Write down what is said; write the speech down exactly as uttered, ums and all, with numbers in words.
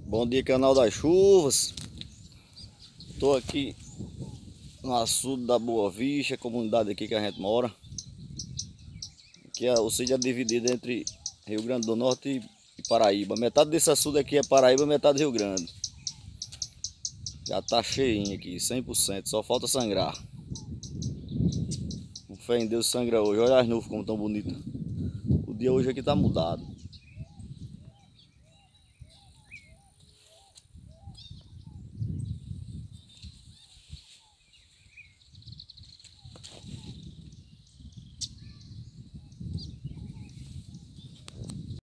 Bom dia, canal das chuvas. Tô aqui no açude da Boa Vista, comunidade aqui que a gente mora. Aqui é, o sítio é dividido entre Rio Grande do Norte e Paraíba. Metade desse açude aqui é Paraíba, metade Rio Grande. Já tá cheinho aqui, cem por cento, só falta sangrar. Com fé em Deus sangra hoje. Olha as nuvens como tão bonitas. O dia hoje aqui tá mudado.